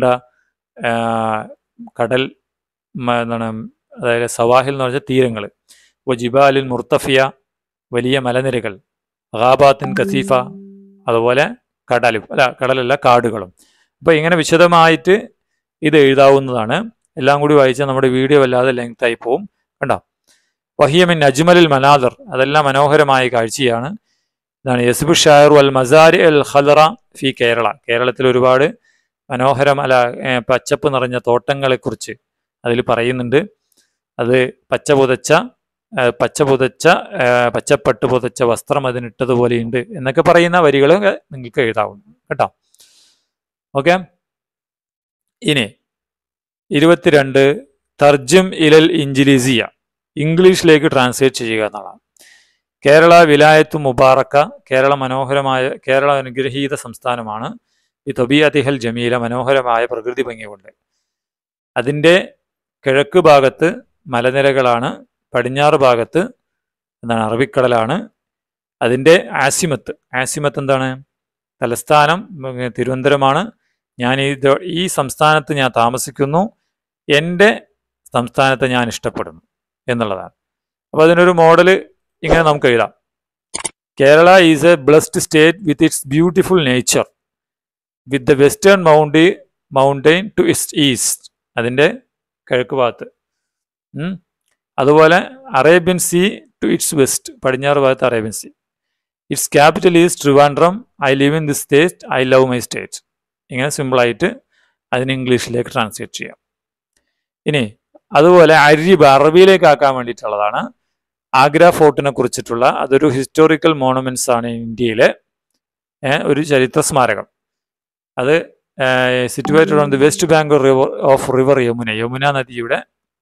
കടൽ എന്താണ്, അതായത് സവാഹിൽ എന്ന് പറഞ്ഞാൽ തീരങ്ങൾ. ജിബാലിൻ മുർത്തഫിയ. വലിയ മലനിരകൾ. ഗാബാത്തിൻ കസീഫ. അതുപോലെ കടലല്ല കാടുകളും. അപ്പോൾ ഇങ്ങനെ വിശദമായിട്ട് ഇത് എഴുതാവുന്നതാണ്. എല്ലാം കൂടി വായിച്ചാൽ നമ്മുടെ വീഡിയോ വല്ലാതെ ലെങ്ത് ആയി പോവും. കണ്ടോ? വഹിയമിൻ അജ്മലിൽ മനാദർ. അതെല്ലാം മനോഹരമായ കാഴ്ചയാണ്. ഇതാണ് യസ്ബു ഷായർ അൽ മസാരി അൽ ഖലറ ഫി കേരള. കേരളത്തിൽ ഒരുപാട് പച്ചപ്പ് നിറഞ്ഞ തോട്ടങ്ങളെക്കുറിച്ച് അതിൽ പറയുന്നുണ്ട്. അത് പച്ചപ്പട്ട് പുതച്ച വസ്ത്രം അതിനിട്ടതുപോലെയുണ്ട് എന്നൊക്കെ പറയുന്ന വരികൾ നിങ്ങൾക്ക് എഴുതാവുന്നു കേട്ടോ. ഓക്കെ. ഇനി 22 തർജും ഇലൽ ഇൻജിലിസിയ. ഇംഗ്ലീഷിലേക്ക് ട്രാൻസ്ലേറ്റ് ചെയ്യുക എന്നുള്ളതാണ്. കേരള വിലായത്ത് മുബാറക്ക. കേരള അനുഗ്രഹീത സംസ്ഥാനമാണ്. ഈ തൊബിയതിഹൽ ജമീല. മനോഹരമായ പ്രകൃതി ഭംഗിയുണ്ട്. അതിൻ്റെ കിഴക്ക് ഭാഗത്ത് മലനിരകളാണ്. പടിഞ്ഞാറ് ഭാഗത്ത് അറബിക്കടലാണ്. അതിൻ്റെ ആസിമത്ത് എന്താണ്? തലസ്ഥാനം തിരുവനന്തപുരമാണ്. ഈ സംസ്ഥാനത്ത് ഞാൻ താമസിക്കുന്നു. എൻ്റെ സംസ്ഥാനത്തെ ഞാൻ ഇഷ്ടപ്പെടുന്നു എന്നുള്ളതാണ്. അപ്പോൾ അതിനൊരു മോഡൽ ഇങ്ങനെ നമുക്ക് എഴുതാം. Kerala is a blessed state with its beautiful nature with the western mountain to its east. അതിൻ്റെ കിഴക്ക് ഭാഗത്ത്. അതുപോലെ Arabian sea to its west. പടിഞ്ഞാറ് ഭാഗത്ത് Arabian sea. Its capital is Trivandrum. I live in this state. I love my state. ഇങ്ങനെ സിമ്പിളായിട്ട് അതിന് ഇംഗ്ലീഷിലേക്ക് ട്രാൻസ്ലേറ്റ് ചെയ്യാം. ഇനി അതുപോലെ അറബിയിലേക്ക് ആക്കാൻ വേണ്ടിയിട്ടുള്ളതാണ്. ആഗ്ര ഫോർട്ടിനെ കുറിച്ചിട്ടുള്ള അതൊരു ഹിസ്റ്റോറിക്കൽ മോണമെന്റ്സ് ആണ്. ഇന്ത്യയിലെ ഒരു ചരിത്ര സ്മാരകം. അത് situated on the west bank of river Yamuna നദിയുടെ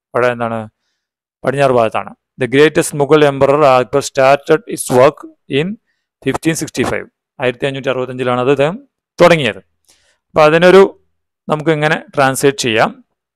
പടിഞ്ഞാറ് ഭാഗത്താണ്. The greatest Mughal emperor Akbar started its work in 1565. 1565 അത് തുടങ്ങിയത്. അപ്പൊ അതിനൊരു നമുക്ക് ഇങ്ങനെ ട്രാൻസ്ലേറ്റ് ചെയ്യാം.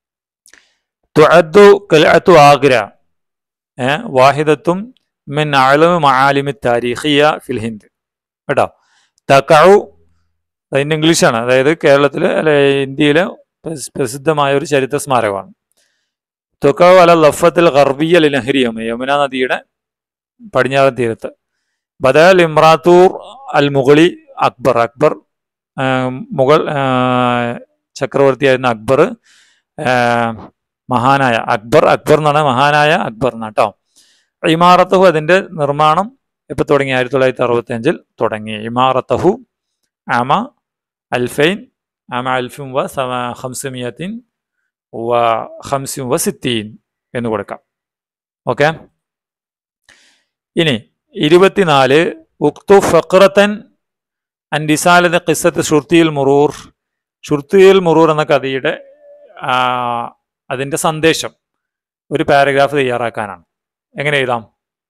തുഅദ്ദു ഖൽഅത്തു ആഗ്ര വാഹിദത്തും മിൻ അഅലമി മആലിമി താരീഖിയ ഫിൽ ഹിന്ദ്. കേട്ടോ? തഖഉ അതിൻ്റെ ഇംഗ്ലീഷാണ്. അതായത് കേരളത്തിലെ ഇന്ത്യയിലെ പ്രസിദ്ധമായ ഒരു ചരിത്ര സ്മാരകമാണ്. തുഖഉ അല ലഫത്തിൽ ഗർബിയ ലിനഹരി യമുന നദിയുടെ പടിഞ്ഞാറൻ തീരത്ത്. ബദൽ ഇമ്രാത്തൂർ അൽ മുഗളി അക്ബർ മുഗൾ ചക്രവർത്തിയായിരുന്ന മഹാനായ അക്ബർ എന്നാണ് മഹാനായ അക്ബർ കേട്ടോ. ഇമാറത്തഹു അതിൻ്റെ നിർമ്മാണം എപ്പോൾ തുടങ്ങി? 1965 തുടങ്ങി. ഇമാറത്തഹു ആമ അൽഫൈൻ വ 560 എന്ന് കൊടുക്കാം. ഓക്കെ. ഇനി 24 ഉക്തു ഫഖറത്തൻ അൻ റിസാലത ഖിസ്സത്ത് ഷുർത്തിയിൽ മുറൂർ എന്ന കഥയുടെ അതിൻ്റെ സന്ദേശം ഒരു പാരഗ്രാഫ് തയ്യാറാക്കാനാണ്. എങ്ങനെ എഴുതാം?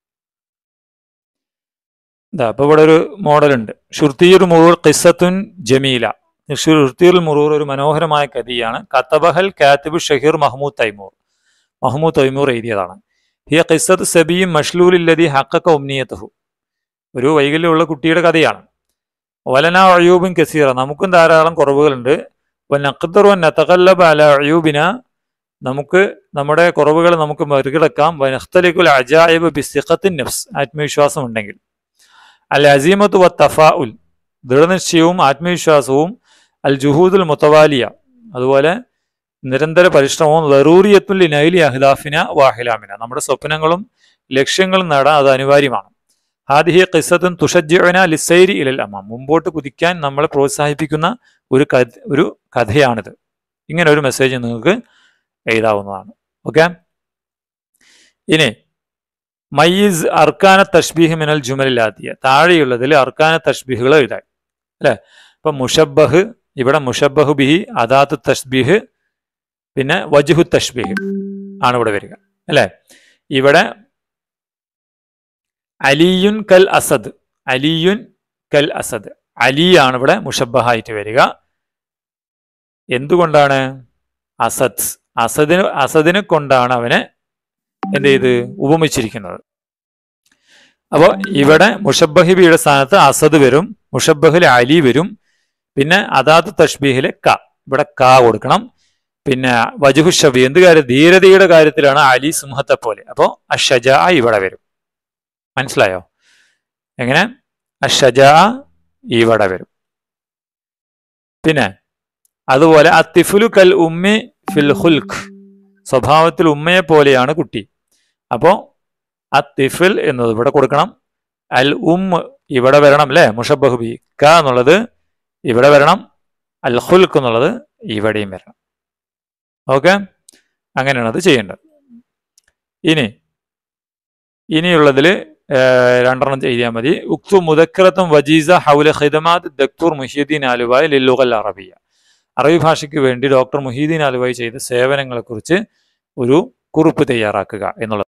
അപ്പോൾ ഇവിടെ ഒരു മോഡലുണ്ട്. ഷുർത്തിയുൽ മുറൂർ ഖിസ്സത്തുൻ ജമീല. ഷുർത്തിയുൽ മുറൂർ ഒരു മനോഹരമായ കഥയാണ്. കതബഹൽ കാത്തിബ് ഷഹീർ മഹ്മൂദ് തൈമൂർ എഴുതിയതാണ്. ഹിയ ഖിസ്സത്ത് സബിയും മഷ്ലൂലില്ലദി ഹഖഖ ഉംനിയതഹു. ഒരു വൈകല്യമുള്ള കുട്ടിയുടെ കഥയാണ്. വലന അയൂബിൻ കസീറ. നമുക്കും ധാരാളം കുറവുകളുണ്ട്. വനഖ്ദറു അൻ നതഖല്ലബ അല അയൂബിന. നമുക്ക് നമ്മുടെ കുറവുകൾ നമുക്ക് മറികടക്കാം. വനഖ്തലിഖുൽ അജായിബ് ബിസിഖത്തിൻ നഫ്സ്. ആത്മവിശ്വാസം ഉണ്ടെങ്കിൽ. അൽ അസീമത്തു വ തഫാഉൽ. ദൃഢനിശ്ചയവും ആത്മവിശ്വാസവും. അൽ ജുഹൂദുൽ മുതവാലിയ. അതുപോലെ നിരന്തര പരിശ്രമവും. ലറൂറിയത്തുൽ ലിനൈലി അഹ്ദാഫിന വാഹിലാമിന. നമ്മുടെ സ്വപ്നങ്ങളും ലക്ഷ്യങ്ങളും നേടാൻ അത് അനിവാര്യമാണ്. ഹാദിഹി ഖിസ്സത്തുൻ തുഷജ്ജിഉന ലിസ്സൈരി ഇലൽ അമാം. മുമ്പോട്ട് കുതിക്കാൻ നമ്മളെ പ്രോത്സാഹിപ്പിക്കുന്ന ഒരു കഥയാണിത് ഇങ്ങനെ ഒരു മെസ്സേജ് നിങ്ങൾക്ക് എഴുതാവുന്നതാണ്. ഓക്കെ. ഇനി മയ്യിസ് അർക്കാന തഷ്ബീഹ് മിനൽ ജുമലിലാത്തിയ, താഴെയുള്ളതിൽ അർക്കാന തഷ്ബീഹുകൾ എഴുതാൻ അല്ലേ. ഇപ്പം മുഷബ്ബഹ്, ഇവിടെ മുഷബ്ബഹു ബിഹി, അദാത്തു തഷ്ബീഹ്, പിന്നെ വജ്ഹു തഷ്ബീഹ് ആണ് ഇവിടെ വരിക അല്ലേ. ഇവിടെ അലിയുൻ കൽ അസദ്, അലിയുൻ കൽ അസദ്, അലിയാണ് ഇവിടെ മുഷബ്ബഹായിട്ട് വരിക. എന്തുകൊണ്ടാണ്? അസദിനെ കൊണ്ടാണ് അവനെ എന്ത് ചെയ്ത് ഉപമിച്ചിരിക്കുന്നത്. അപ്പോൾ ഇവിടെ മുഷബ്ബഹിബിയുടെ സ്ഥാനത്ത് അസദ് വരും, മുഷബ്ബഹിൽ അലി വരും, പിന്നെ അദാത്ത് തഷ്ബീഹിലെ ക, ഇവിടെ ക കൊടുക്കണം. പിന്നെ വജ്ഹു ഷബീഹ്, എന്ത് കാര്യം? ധീരതയുടെ കാര്യത്തിലാണ് അലി സിംഹത്തെ പോലെ, അപ്പോൾ അഷജാ ഇവിടെ വരും. മനസ്സിലായോ? എങ്ങനെ? അഷജാ ഇവിടെ വരും. പിന്നെ അതുപോലെ അത്തിഫുലു കൽ ഉമ്മി ഫിൽ ഖുൽഖ്, സ്വഭാവത്തിൽ ഉമ്മയെ പോലെയാണ് കുട്ടി. അപ്പോൾ അത്തിഫിൽ എന്നത് ഇവിടെ കൊടുക്കണം, അൽ ഇവിടെ വരണം അല്ലേ, മുഷബ്ബഹു ബി. ക എന്നുള്ളത് ഇവിടെ വരണം, അൽ ഖുൽഖ് എന്നുള്ളത് ഇവിടെയും വരണം. ഓക്കെ, അങ്ങനെയാണ് അത് ചെയ്യേണ്ടത്. ഇനിയുള്ളതിൽ രണ്ടെണ്ണം എഴുതിയാൽ മതി. ഉക്തു മുദക്കറത്തും വജീസ ഹൗല ഖിദമാത്ത് ദക്തൂർ മുഹീദ്ദീൻ ആലുവായി ലില്ലുഗൽ അറബിയ, അറബി ഭാഷയ്ക്ക് വേണ്ടി ഡോക്ടർ മുഹീദ്ദീൻ ആലുവായി ചെയ്ത സേവനങ്ങളെക്കുറിച്ച് ഒരു കുറിപ്പ് തയ്യാറാക്കുക എന്നുള്ളത്.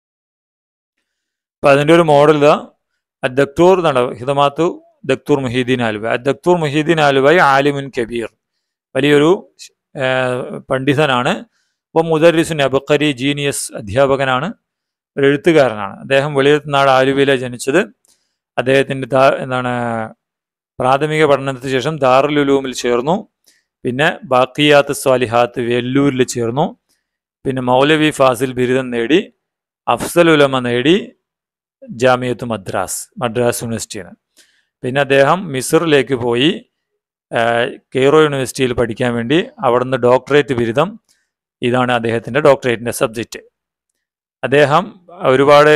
അപ്പം അതിൻ്റെ ഒരു മോഡൽ ഇതാ, അദ്ദക്തൂർ എന്നാണ് ഖിദമാത്തു ദക്തൂർ മുഹീദ്ദീൻ ആലുവായി. അദ്ദക്തൂർ മുഹീദ്ദീൻ ആലുവായി ആലിമുൻ കബീർ, വലിയൊരു പണ്ഡിതനാണ്. അപ്പോൾ മുദരിസുൻ അബക്കരി, ജീനിയസ് അധ്യാപകനാണ്, ഒരു എഴുത്തുകാരനാണ്. അദ്ദേഹം വെളിയത്തുനാട് ആലുവയിലെ ജനിച്ചത്. അദ്ദേഹത്തിൻ്റെ പ്രാഥമിക പഠനത്തിന് ശേഷം ദാറുൽ ഉലൂമിൽ ചേർന്നു. പിന്നെ ബാക്കിയാത്ത് സ്വാലിഹാത്ത് വെല്ലൂരിൽ ചേർന്നു. പിന്നെ മൗലവി ഫാസിൽ ബിരുദം നേടി, അഫ്സൽ ഉലമ നേടി ജാമിയത്ത് മദ്രാസ് യൂണിവേഴ്സിറ്റിയാണ്. പിന്നെ അദ്ദേഹം മിസ്റിലേക്ക് പോയി കെയ്റോ യൂണിവേഴ്സിറ്റിയിൽ പഠിക്കാൻ വേണ്ടി അവിടുന്ന് ഡോക്ടറേറ്റ് ബിരുദം, ഇതാണ് അദ്ദേഹത്തിൻ്റെ ഡോക്ടറേറ്റിൻ്റെ സബ്ജക്റ്റ്. അദ്ദേഹം ഒരുപാട്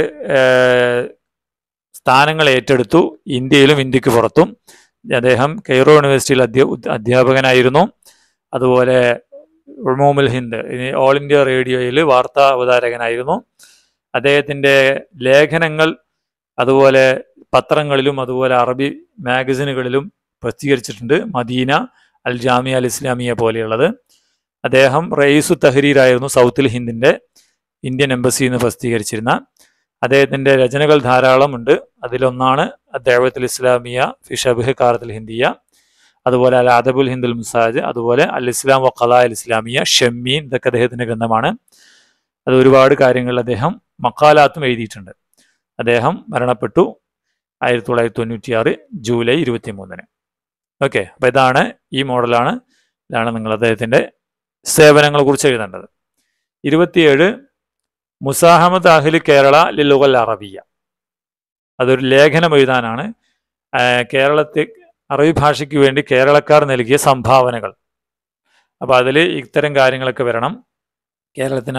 സ്ഥാനങ്ങൾ ഏറ്റെടുത്തു, ഇന്ത്യയിലും ഇന്ത്യക്ക് പുറത്തും. അദ്ദേഹം കെയ്റോ യൂണിവേഴ്സിറ്റിയിൽ അധ്യാപകനായിരുന്നു. അതുപോലെ ഉൾമൂമുൽ ഹിന്ദ്, ഓൾ ഇന്ത്യ റേഡിയോയിൽ വാർത്താ അവതാരകനായിരുന്നു. അദ്ദേഹത്തിൻ്റെ ലേഖനങ്ങൾ അതുപോലെ പത്രങ്ങളിലും അതുപോലെ അറബി മാഗസിനുകളിലും പ്രസിദ്ധീകരിച്ചിട്ടുണ്ട്. മദീന, അൽ ജാമിയ അൽ ഇസ്ലാമിയ പോലെയുള്ളത്. അദ്ദേഹം റയീസു തഹരീറായിരുന്നു, സൗത്തിൽ ഹിന്ദിൻ്റെ ഇന്ത്യൻ എംബസിയിൽ നിന്ന് പ്രസിദ്ധീകരിച്ചിരുന്ന. അദ്ദേഹത്തിൻ്റെ രചനകൾ ധാരാളമുണ്ട്. അതിലൊന്നാണ് ദഅവത്തുൽ ഇസ്ലാമിയ ഫി ശബ്ഹ് ഖാറത്തുൽ ഹിന്ദിയ, അതുപോലെ അൽ അദബുൽ ഹിന്ദുൽ മുസാജ്, അതുപോലെ അൽ ഇസ്ലാം വ ഖലാഇൽ ഇസ്ലാമിയ, ഷമ്മീൻ, ഇതൊക്കെ അദ്ദേഹത്തിൻ്റെ ഗ്രന്ഥമാണ്. അത് ഒരുപാട് കാര്യങ്ങൾ അദ്ദേഹം മക്കാലാത്തും എഴുതിയിട്ടുണ്ട്. അദ്ദേഹം മരണപ്പെട്ടു 1996 ജൂലൈ 23. ഓക്കെ, അപ്പോൾ ഇതാണ് ഈ മോഡലാണ്. ഇതാണ് നിങ്ങൾ അദ്ദേഹത്തിൻ്റെ സേവനങ്ങളെ കുറിച്ച് എഴുതേണ്ടത്. 27 മുസാഹമത്ത് അഹ്ലി കേരള ലില്ലുഗൽ അറബിയ, അതൊരു ലേഖനം എഴുതാനാണ്. കേരളത്തിൽ അറബി ഭാഷയ്ക്ക് വേണ്ടി കേരളക്കാർ നൽകിയ സംഭാവനകൾ. അപ്പോൾ അതിൽ ഇത്തരം കാര്യങ്ങളൊക്കെ വരണം. കേരളത്തിന്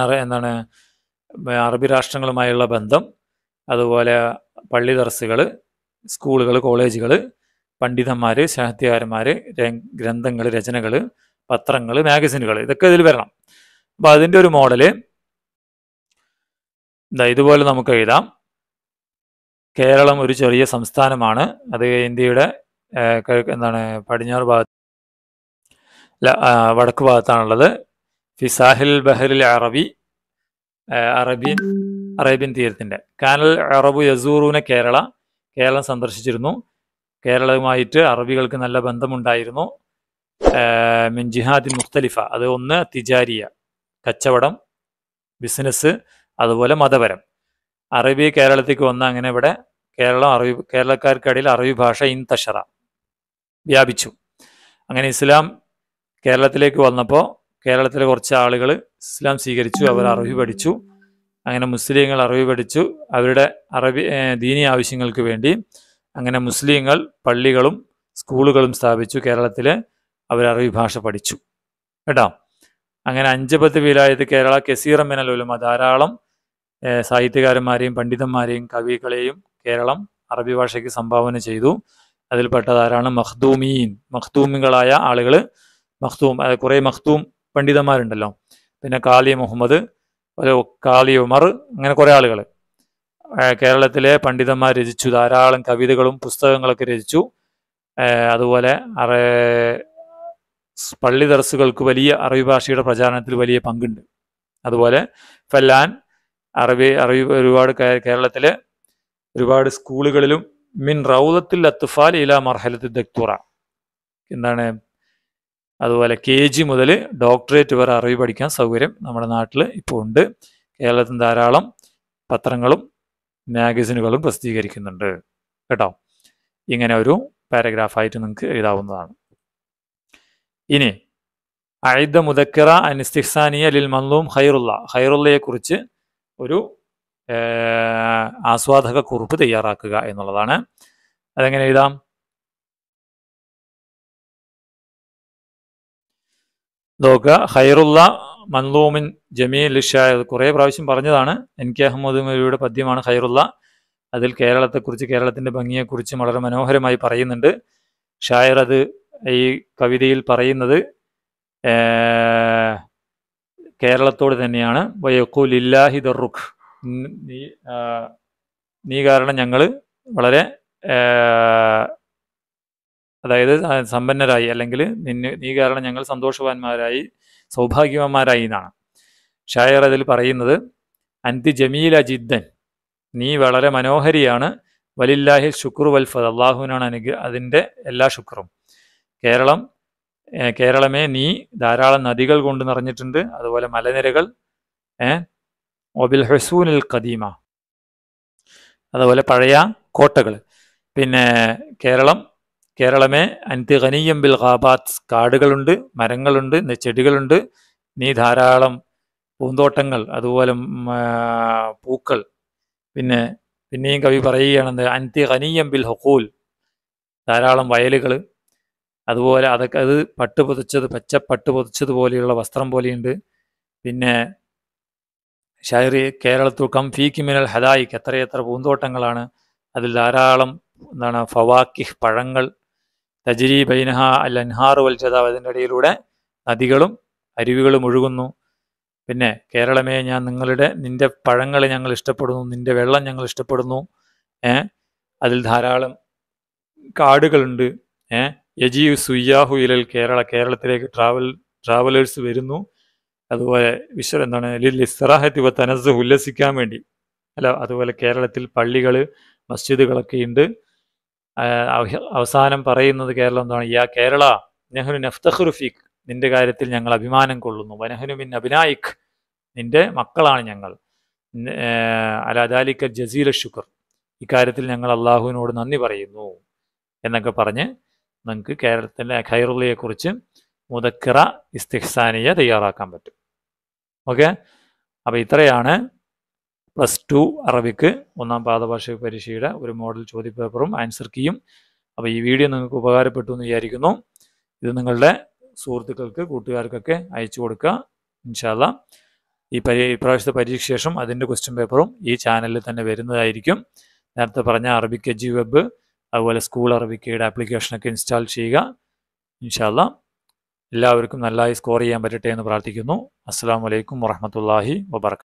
അറബി രാഷ്ട്രങ്ങളുമായുള്ള ബന്ധം, അതുപോലെ പള്ളി ദർസുകൾ, സ്കൂളുകൾ, കോളേജുകൾ, പണ്ഡിതന്മാർ, സാഹിത്യകാരന്മാർ, ഗ്രന്ഥങ്ങൾ, രചനകൾ, പത്രങ്ങൾ, മാഗസിനുകൾ, ഇതൊക്കെ ഇതിൽ വരണം. അപ്പോൾ അതിൻ്റെ ഒരു മോഡല് ഇതുപോലെ നമുക്ക് എഴുതാം. കേരളം ഒരു ചെറിയ സംസ്ഥാനമാണ്. അത് ഇന്ത്യയുടെ പടിഞ്ഞാറ് ഭാഗത്ത് വടക്ക് ഭാഗത്താണുള്ളത്. ഫിസാഹിൽ ബഹറിൽ അറേബ്യൻ തീരത്തിൻ്റെ. കാനൽ അറബു യസൂറൂന കേരള, കേരളം സന്ദർശിച്ചിരുന്നു. കേരളവുമായിട്ട് അറബികൾക്ക് നല്ല ബന്ധമുണ്ടായിരുന്നു. മിൻ ജിഹാദിൻ മുഖ്തലിഫ, അത് ഒന്ന് തിജാരിയ, കച്ചവടം, ബിസിനസ്, അതുപോലെ മതപരം. അറബി കേരളത്തേക്ക് വന്ന അങ്ങനെ ഇവിടെ കേരളക്കാർക്കിടയിൽ അറബി ഭാഷ ഇൻതശറ, വ്യാപിച്ചു. അങ്ങനെ ഇസ്ലാം കേരളത്തിലേക്ക് വന്നപ്പോൾ കേരളത്തിലെ കുറച്ച് ആളുകൾ ഇസ്ലാം സ്വീകരിച്ചു, അവർ അറബി പഠിച്ചു. അങ്ങനെ മുസ്ലിങ്ങൾ അറബി പഠിച്ചു, അവരുടെ ദീനി ആവശ്യങ്ങൾക്ക് വേണ്ടി. അങ്ങനെ മുസ്ലിങ്ങൾ പള്ളികളും സ്കൂളുകളും സ്ഥാപിച്ചു കേരളത്തിൽ, അവർ അറബി ഭാഷ പഠിച്ചു കേട്ടോ. അങ്ങനെ 5-10 വിലായത്ത് കേരള കസീറ മിനൽ ഉലമ, ധാരാളം സാഹിത്യകാരന്മാരെയും പണ്ഡിതന്മാരെയും കവികളെയും കേരളം അറബി ഭാഷയ്ക്ക് സംഭാവന ചെയ്തു. അതിൽപ്പെട്ട ധാരാളം മഖ്ദൂമികളായ ആളുകൾ, കുറേ മഖ്ദൂം പണ്ഡിതന്മാരുണ്ടല്ലോ. പിന്നെ കാളി മുഹമ്മദ്, കാളി ഉമർ, അങ്ങനെ കുറേ ആളുകൾ കേരളത്തിലെ പണ്ഡിതന്മാർ രചിച്ചു. ധാരാളം കവിതകളും പുസ്തകങ്ങളൊക്കെ രചിച്ചു. അതുപോലെ പള്ളി ദർസുകൾക്ക് വലിയ അറബി ഭാഷയുടെ പ്രചാരണത്തിൽ വലിയ പങ്കുണ്ട്. അതുപോലെ ഫല്ലാൻ അറബി ഒരുപാട് കേരളത്തിലെ ഒരുപാട് സ്കൂളുകളിലും മിൻ റൗദത്തിൽ അത്ഫാൽ ഇല മർഹലത്തിൽ ദക്തുറ എന്താണ്, അതുപോലെ KG മുതൽ ഡോക്ടറേറ്റ് വരെ അറബി പഠിക്കാൻ സൗകര്യം നമ്മുടെ നാട്ടിൽ ഇപ്പോൾ ഉണ്ട്. കേരളത്തിൽ ധാരാളം പത്രങ്ങളും മാഗസിനുകളും പ്രസിദ്ധീകരിക്കുന്നുണ്ട് കേട്ടോ. ഇങ്ങനെ ഒരു പാരഗ്രാഫായിട്ട് നിങ്ങൾക്ക് എഴുതാവുന്നതാണ്. ഇനി അഇദ മുദക്കറ അൻ ഇസ്തിഹ്സാനിയ ലിൽ മൻലൂം ഖൈറുള്ളയെ കുറിച്ച് ഒരു ആസ്വാദക കുറിപ്പ് തയ്യാറാക്കുക എന്നുള്ളതാണ്. അതെങ്ങനെ എഴുതാം? നോക്കുക, ഖൈറുള്ള മൻലൂമിൻ ജമീൽ ഷായർ, കുറേ പ്രാവശ്യം പറഞ്ഞതാണ്. NK അഹമ്മദ് മൗലവിയുടെ പദ്യമാണ് ഖൈറുള്ള. അതിൽ കേരളത്തെക്കുറിച്ച്, കേരളത്തിൻ്റെ ഭംഗിയെക്കുറിച്ച് വളരെ മനോഹരമായി പറയുന്നുണ്ട്. ഷായർ അത് ഈ കവിതയിൽ പറയുന്നത് കേരളത്തോട് തന്നെയാണ്. വയഖൂൽ ലില്ലാഹി ദർറുഖ്, നീ കാരണം ഞങ്ങൾ വളരെ അതായത് സമ്പന്നരായി, അല്ലെങ്കിൽ നീ കാരണം ഞങ്ങൾ സന്തോഷവാന്മാരായി, സൗഭാഗ്യവാന്മാരായി എന്നാണ് ഷായർ അതിൽ പറയുന്നത്. അൻതി ജമീല ജിദ്ദൻ, നീ വളരെ മനോഹരിയാണ്. വലില്ലാഹി ശുക്രു വൽഫദ്, അള്ളാഹുവിനാണ് അതിൻ്റെ എല്ലാ ശുക്രും. കേരളമേ നീ ധാരാളം നദികൾ കൊണ്ട് നിറഞ്ഞിട്ടുണ്ട്, അതുപോലെ മലനിരകൾ, ഒബിൽ ഹുസൂനിൽ ഖദീമ, അതുപോലെ പഴയ കോട്ടകൾ. പിന്നെ കേരളമേ അൻതി ഖനിയം ബിൽ ഖാബാത്ത്, കാടുകളുണ്ട്, മരങ്ങളുണ്ട്, ചെടികളുണ്ട്, നീ ധാരാളം പൂന്തോട്ടങ്ങൾ, അതുപോലെ പൂക്കൾ. പിന്നെയും കവി പറയുകയാണെന്ന് അൻതി ഖനിയം ബിൽ ഹുഖൂൽ, ധാരാളം വയലുകൾ, അതുപോലെ അതൊക്കെ അത് പച്ചപ്പട്ട് പൊതിച്ചതുപോലെയുള്ള വസ്ത്രം പോലെയുണ്ട്. പിന്നെ ഷായറി കേരളത്തിൽ കം ഫീക്ക് മിനൽ ഹദായിക്ക്, എത്രയെത്ര പൂന്തോട്ടങ്ങളാണ്, അതിൽ ധാരാളം ഫവാക്കിഹ്, പഴങ്ങൾ. തജ്രി ബൈനഹ അൽ അൻഹാർ വൽ ജദാവ്, അതിൻ്റെ ഇടയിലൂടെ നദികളും അരുവികളും ഒഴുകുന്നു. പിന്നെ കേരളമേ നിന്റെ പഴങ്ങൾ ഞങ്ങൾ ഇഷ്ടപ്പെടുന്നു, നിന്റെ വെള്ളം ഞങ്ങൾ ഇഷ്ടപ്പെടുന്നു. അതിൽ ധാരാളം കാടുകളുണ്ട്. യജീ സുയ്യാഹു ഇലൽ കേരളത്തിലേക്ക് ട്രാവലേഴ്സ് വരുന്നു. അതുപോലെ ലിൽ ഇസ്റാഹത്തി വ തനസ്സുഹ്, ഉല്ലസിക്കാൻ വേണ്ടി. അതുപോലെ കേരളത്തിൽ പള്ളികൾ, മസ്ജിദുകളൊക്കെ ഉണ്ട്. അവസാനം പറയുന്നത് കേരളം യാ കേരള നെഹ്നു നഫ്തഖിറു ഫീക്, നിന്റെ കാര്യത്തിൽ ഞങ്ങൾ അഭിമാനം കൊള്ളുന്നു. വനഹ്നു മിൻ അബ്നായിക്, നിന്റെ മക്കളാണ് ഞങ്ങൾ. അലാ ദാലിക ജസീല ശുക്ർ, ഇക്കാര്യത്തിൽ ഞങ്ങൾ അള്ളാഹുവിനോട് നന്ദി പറയുന്നു എന്നൊക്കെ പറഞ്ഞ് നിങ്ങൾക്ക് കേരളത്തിലെ ഖൈറുള്ളയെക്കുറിച്ച് മുദക്കറ ഇസ്തിഹ്സാനിയ തയ്യാറാക്കാൻ പറ്റും. ഓക്കെ, അപ്പോൾ ഇത്രയാണ് +2 അറബിക്ക് ഒന്നാം പാദഭാഷ പരീക്ഷയുടെ ഒരു മോഡൽ ചോദ്യപേപ്പറും ആൻസർ കീയും. അപ്പോൾ ഈ വീഡിയോ നിങ്ങൾക്ക് ഉപകാരപ്പെട്ടു എന്ന് വിചാരിക്കുന്നു. ഇത് നിങ്ങളുടെ സുഹൃത്തുക്കൾക്ക്, കൂട്ടുകാർക്കൊക്കെ അയച്ചു കൊടുക്കുക. ഇൻഷാ അല്ലാ ഇപ്രാവശ്യത്തെ പരീക്ഷ ശേഷം അതിൻ്റെ ക്വസ്റ്റ്യൻ പേപ്പറും ഈ ചാനലിൽ തന്നെ വരുന്നതായിരിക്കും. നേരത്തെ പറഞ്ഞ അറബിക് എജി വെബ്, അതുപോലെ സ്കൂൾ അറബിക്കയുടെ ആപ്ലിക്കേഷനൊക്കെ ഇൻസ്റ്റാൾ ചെയ്യുക. ഇൻഷാ അല്ലാ എല്ലാവർക്കും നല്ലതായി സ്കോർ ചെയ്യാൻ പറ്റട്ടെ എന്ന് പ്രാർത്ഥിക്കുന്നു. അസ്സലാമു അലൈക്കും വറഹ്മത്തുള്ളാഹി വബറകാതുഹു.